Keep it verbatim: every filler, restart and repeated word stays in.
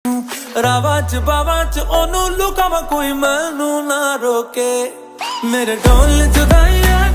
रावा च बावा च ओनू लुकावा कोई मैनू ना रोके मेरे ढोल जुदाइयां